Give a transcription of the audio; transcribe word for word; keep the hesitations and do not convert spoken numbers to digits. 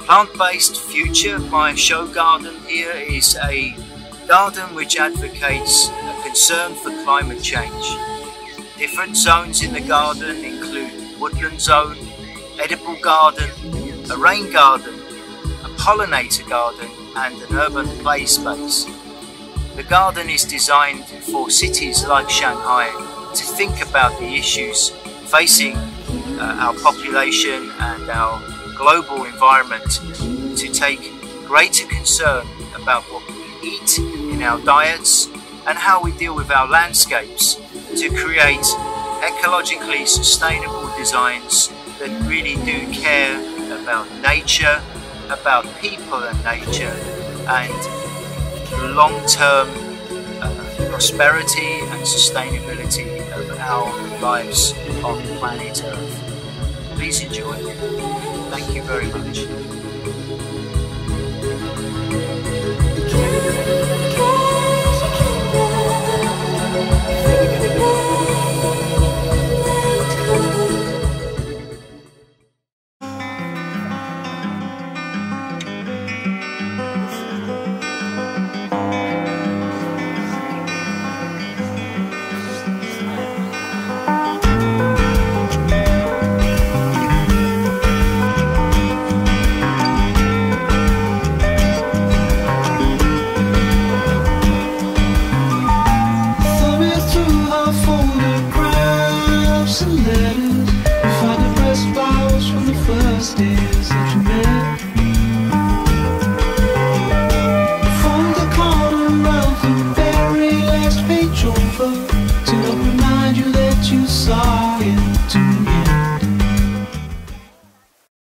Plant-based future, my show garden here is a garden which advocates a concern for climate change. Different zones in the garden include woodland zone, edible garden, a rain garden, a pollinator garden and an urban play space. The garden is designed for cities like Shanghai to think about the issues facing uh, our population and our global environment, to take greater concern about what we eat in our diets and how we deal with our landscapes, to create ecologically sustainable designs that really do care about nature, about people and nature, and long-term uh, prosperity and sustainability of our lives on planet Earth. Please enjoy. Thank you very much.